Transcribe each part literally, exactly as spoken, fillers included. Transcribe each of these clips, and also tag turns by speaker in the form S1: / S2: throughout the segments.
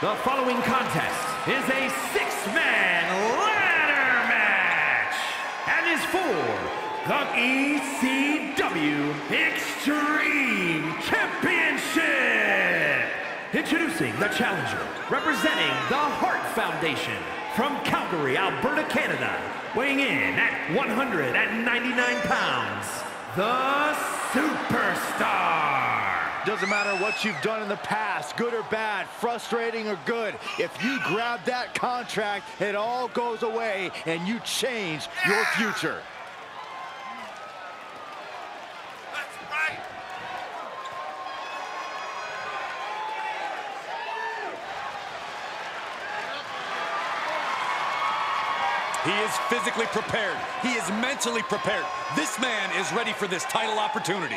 S1: The following contest is a six-man ladder match and is for the E C W Extreme Championship. Introducing the challenger, representing the Hart Foundation from Calgary, Alberta, Canada, weighing in at one hundred ninety-nine pounds, the Superstar.
S2: Doesn't matter what you've done in the past, good or bad, frustrating or good. If you grab that contract, it all goes away and you change your future.
S3: That's right.
S4: He is physically prepared. He is mentally prepared. This man is ready for this title opportunity.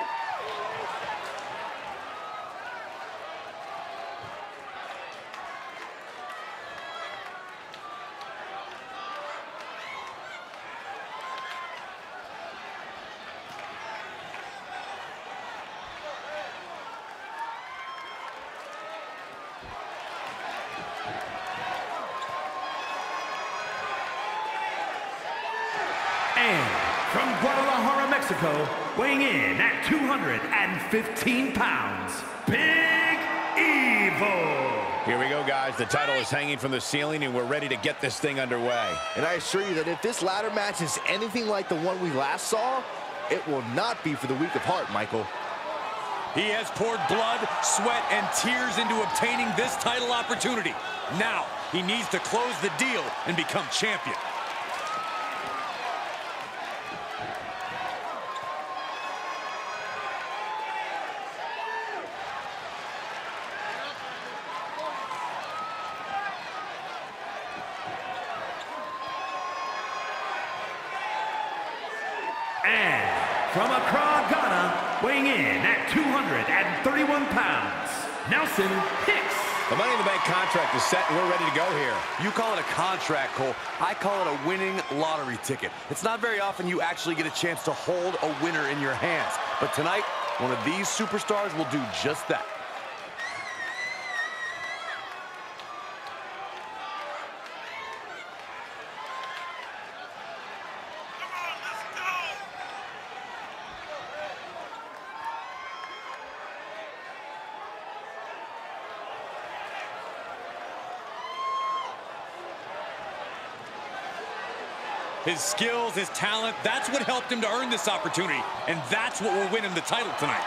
S1: And from Guadalajara, Mexico, weighing in at two hundred fifteen pounds, Big Evil.
S5: Here we go, guys. The title is hanging from the ceiling, and we're ready to get this thing underway.
S2: And I assure you that if this ladder match is anything like the one we last saw, it will not be for the weak of heart, Michael.
S4: He has poured blood, sweat, and tears into obtaining this title opportunity. Now, he needs to close the deal and become champion.
S1: And from Accra, Ghana, weighing in at two hundred thirty-one pounds, Nelson Hicks.
S5: The Money in the Bank contract is set, and we're ready to go here.
S6: You call it a contract, Cole. I call it a winning lottery ticket. It's not very often you actually get a chance to hold a winner in your hands. But tonight, one of these superstars will do just that.
S4: His skills, his talent, that's what helped him to earn this opportunity. And that's what will win him the title tonight.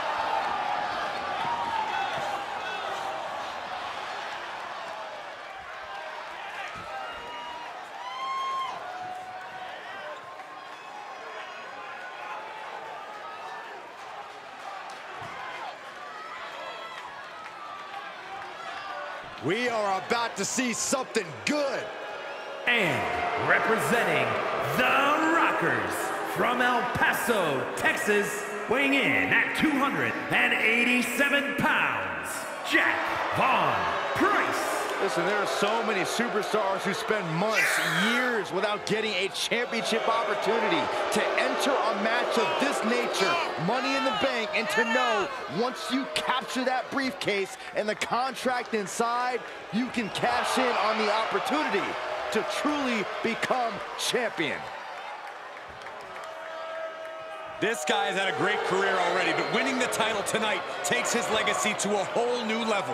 S2: We are about to see something good.
S1: And representing the Rockers from El Paso, Texas, weighing in at two hundred eighty-seven pounds, Jack Von Price.
S2: Listen, there are so many superstars who spend months, years without getting a championship opportunity. To enter a match of this nature, Money in the Bank, and to know once you capture that briefcase and the contract inside, you can cash in on the opportunity to truly become champion.
S4: This guy has had a great career already, but winning the title tonight takes his legacy to a whole new level.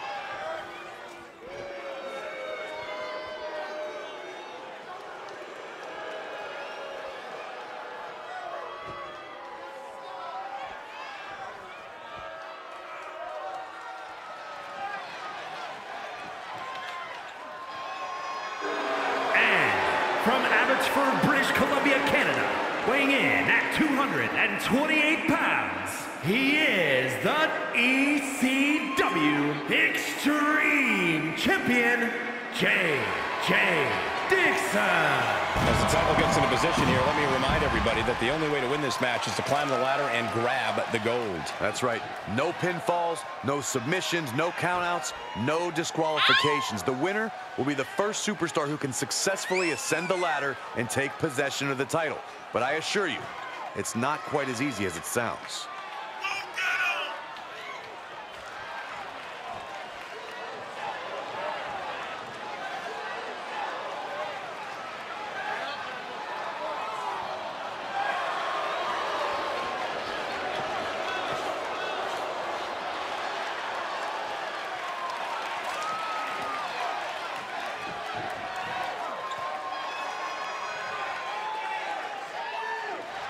S1: From Abbotsford, British Columbia, Canada, weighing in at two hundred twenty-eight pounds, he is the E C W Extreme Champion, J J Dixon.
S5: As the title gets into position here, let me remind everybody that the only way to win this match is to climb the ladder and grab the gold.
S6: That's right. No pinfalls, no submissions, no countouts, no disqualifications. The winner will be the first superstar who can successfully ascend the ladder and take possession of the title. But I assure you, it's not quite as easy as it sounds.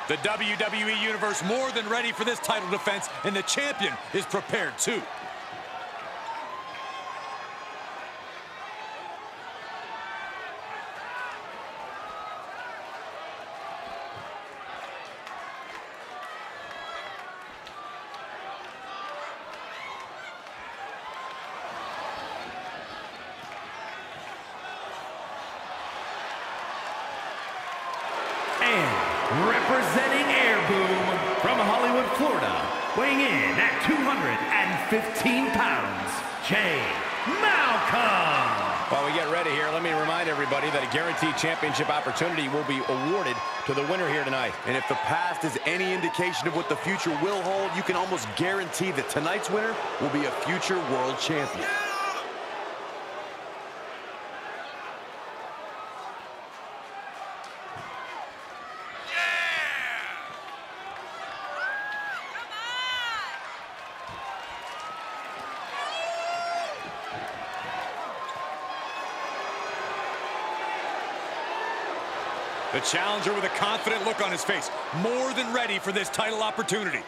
S4: The W W E Universe more than ready for this title defense, and the champion is prepared too.
S1: Representing Air Boom from Hollywood, Florida, weighing in at two hundred fifteen pounds, Jay Malcolm.
S5: While we get ready here, let me remind everybody that a guaranteed championship opportunity will be awarded to the winner here tonight.
S6: And if the past is any indication of what the future will hold, you can almost guarantee that tonight's winner will be a future world champion.
S4: The challenger with a confident look on his face, more than ready for this title opportunity.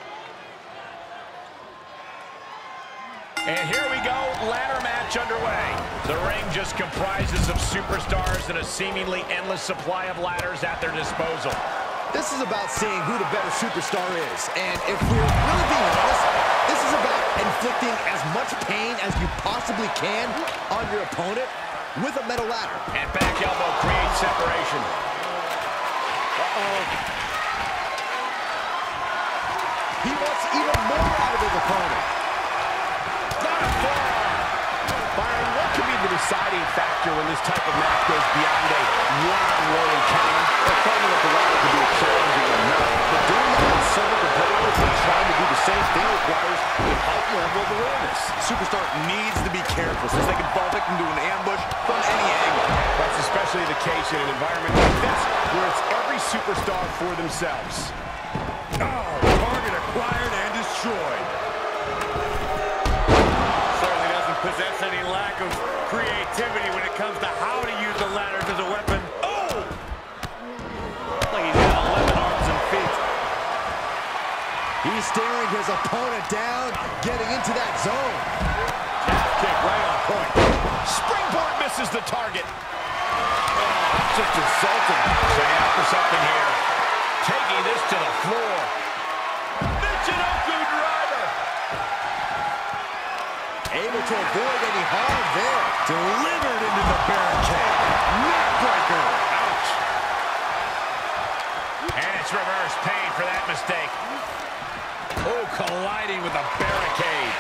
S7: And here we go, ladder match underway. The ring just comprises of superstars and a seemingly endless supply of ladders at their disposal.
S2: This is about seeing who the better superstar is. And if we're really being honest, this is about inflicting as much pain as you possibly can on your opponent with a metal ladder.
S7: And back elbow creates separation.
S2: Uh-oh. He wants even more out of his opponent.
S7: Not a forearm. Byron, what can be the deciding factor when this type of match goes beyond a one-on-one encounter?
S6: Well, finding out the ladder can be challenging enough, but doing that with several competitors and trying to do the same thing requires a heightened level of awareness. Superstar needs to be careful since they can fall victim to an ambush from any angle.
S7: That's especially the case in an environment like this, where it's every superstar for themselves.
S4: Oh, target acquired and destroyed. Certainly doesn't possess any lack of creativity when it comes to how to use the ladders as a weapon. Oh! Like he's got eleven arms and feet.
S2: He's staring his opponent down, getting into that zone.
S7: Calf kick right on point. Springboard misses the target.
S6: Oh, that's just insulting.
S7: Setting up for something here. Taking this to the floor.
S6: Michinoku driver.
S2: Able to avoid any harm there.
S7: Delivered into the barricade. Neckbreaker. Ouch. And it's reverse pain for that mistake. Oh, colliding with the barricade.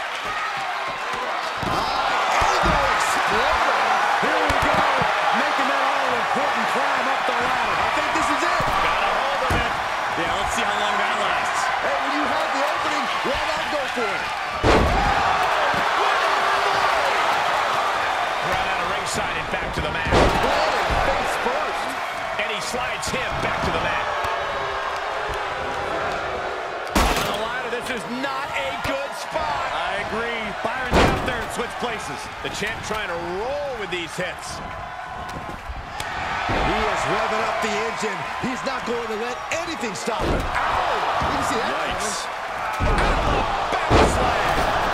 S2: Elbow exploder. Here we go. Making that all-important climb up the ladder. I think this is it.
S4: Got a hold of it. Yeah, let's see how long that lasts.
S2: Hey, when you have the opening, why not go for it?
S7: Right out of ringside and back to the mat.
S2: Planted face first.
S7: And he slides him back to the mat.
S4: On the ladder, this is not a good spot. I agree. Byron, get up there and switch places.
S7: The champ trying to roll with these hits.
S2: He is revving up the engine. He's not going to let anything stop him. Ow! You can see that.
S7: Yikes. Back slam.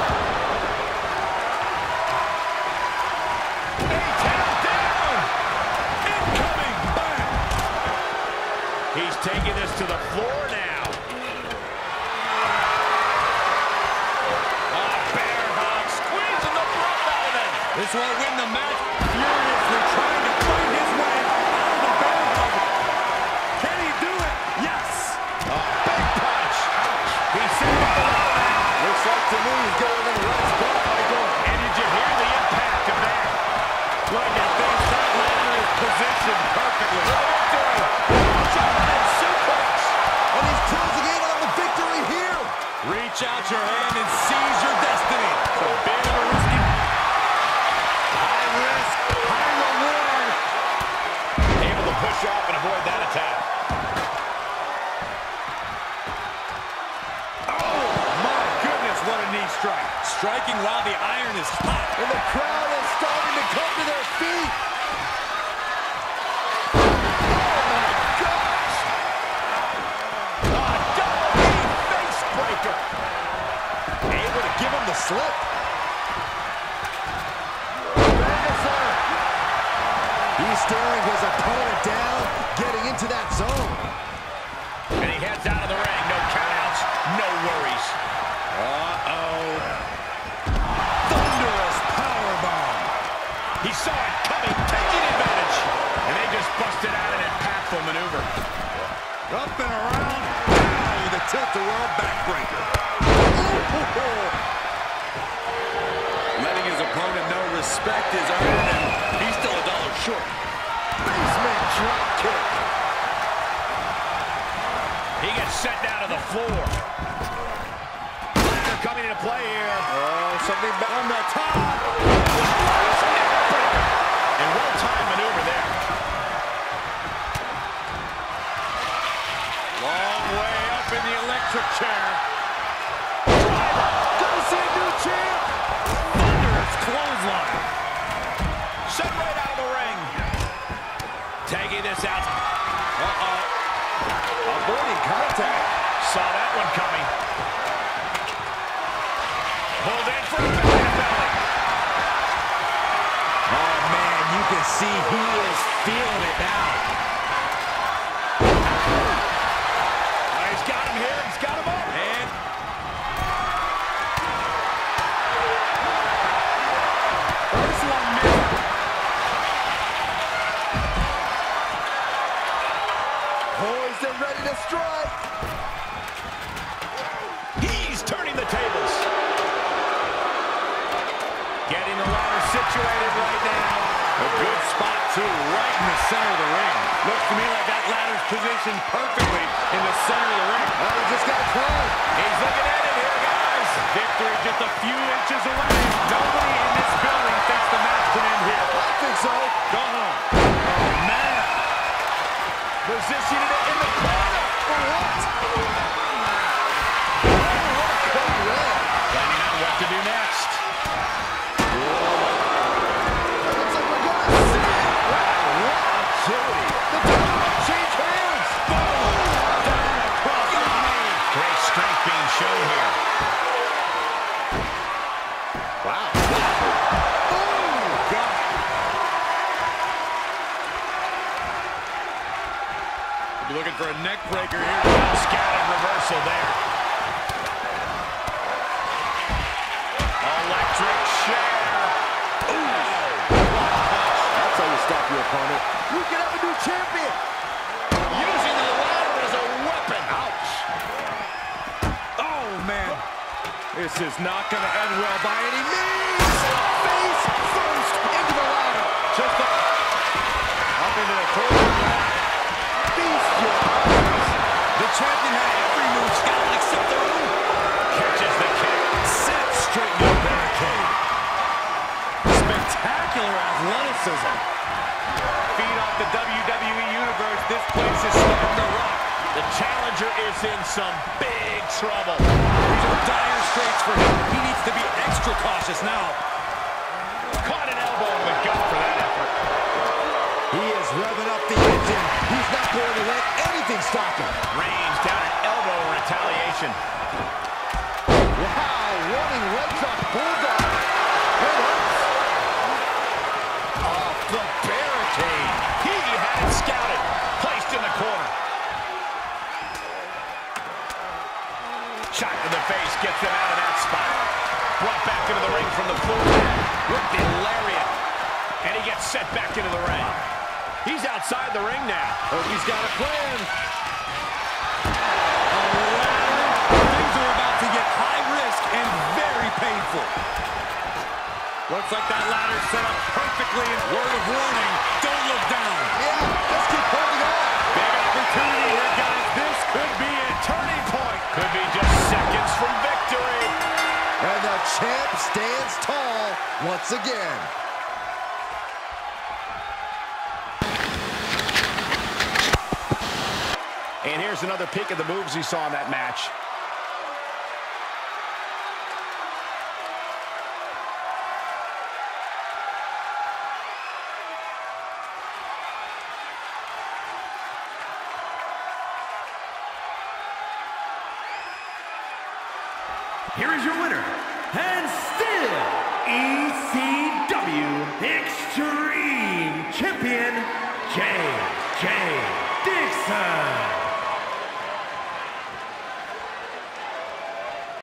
S7: A-tap down. Incoming. Bang. He's taking this to the floor now. Ah, bear hug. Squeezing the breath out of it.
S4: This won't win the match. Furiously trying to find his way out of the bear hug. Can he do it? Yes.
S7: A big punch. Ouch. He's sitting on the mat.
S2: Looks like to me he's going in the right spot, Michael.
S7: And did you hear the impact of that?
S4: Look at this. That ladder is positioned perfectly.
S7: German suplex.
S2: And he's closing in on the victory here.
S4: Reach out your hand and seize your destiny. It's a bit of a risky. High risk, high reward.
S7: Able to push off and avoid that attack.
S4: Oh, my goodness, what a knee strike. Striking while the iron is hot.
S2: And the crowd is starting to come to their feet. slip. He's staring his opponent down, getting into that zone.
S7: And he heads out of the ring. No countouts, no worries.
S5: Uh-oh. Thunderous powerbomb.
S7: He saw it coming, taking advantage. And they just busted out an impactful maneuver.
S6: Up and around. Now with a tilt-the-world backbreaker. Oh, letting his opponent know respect is earned, and he's still a dollar short.
S2: Basement drop kick.
S7: He gets set down to the floor. Ladder coming into play here.
S6: Oh, something back on the top.
S7: And well-timed maneuver there.
S6: Long way up in the electric chair.
S2: Gonna see a new champ.
S7: Thunderous clothesline. Set right out of the ring. Tagging this out. Uh-oh.
S2: Avoiding contact.
S7: Saw that one coming. Pulled in for a belly to belly.
S2: Oh, man, you can see he is feeling it now.
S7: Oh, he's got him here. He's got him up. And first one missed.
S2: Poised and ready to strike.
S7: He's turning the tables. Getting the ladder situated right now.
S6: A good spot, too, right in the center of the ring. Looks to me like that ladder's positioned perfectly in the center of the ring.
S2: Oh, he just got close.
S7: He's looking at it here, guys. Victory just a few inches away. Nobody in this building thinks the match can end here.
S2: I think so.
S7: Go home. Oh, man. Positioning it in the corner.
S2: For what?
S7: Planning on what to do next.
S2: Looks like we're gonna see it. Wow, what agility. The time change hands.
S7: Boom. Down across the knee. Great strength being shown here.
S2: Wow. Oh, God.
S6: We're looking for a neck breaker here.
S7: Scouted reversal there. Electric chair. Ooh.
S2: That's how you stop your opponent. We can have a new champion.
S7: Using the ladder as a weapon. Ouch.
S6: Oh, man. This is not going to end well by any means.
S2: Face first into the ladder.
S6: Just a... up into the corner.
S2: Feast your eyes.
S6: The champion had every move scouted except their own.
S7: Catches the kick.
S6: Set straight into the barricade. Spectacular athleticism.
S7: Feed off the W W E Universe. This place is starting to rock. The challenger is in some big trouble.
S6: These are dire straits for him. He needs to be extra cautious now.
S7: Caught an elbow in the gut for that effort.
S2: He is revving up the engine. He's not going to let anything stop him.
S7: Reigns down an elbow in retaliation.
S2: Wow, running legs off Bulldog. It hurts.
S7: Off the barricade. He had it scouted. Placed in the corner. Shot to the face gets him out of that spot. Brought back into the ring from the floor with the lariat. And he gets set back into the ring. He's outside the ring now.
S2: Oh, he's got a plan.
S6: Things are about to get high risk and very painful. Looks like that ladder's set up perfectly. Word of warning, don't look down.
S2: Yeah, let's keep holding on.
S7: Big opportunity here, guys. This could be a turning point. Could be just seconds from victory.
S2: And the champ stands tall once again.
S5: And here's another peek at the moves he saw in that match.
S1: Here is your winner, and champion, J J Dixon.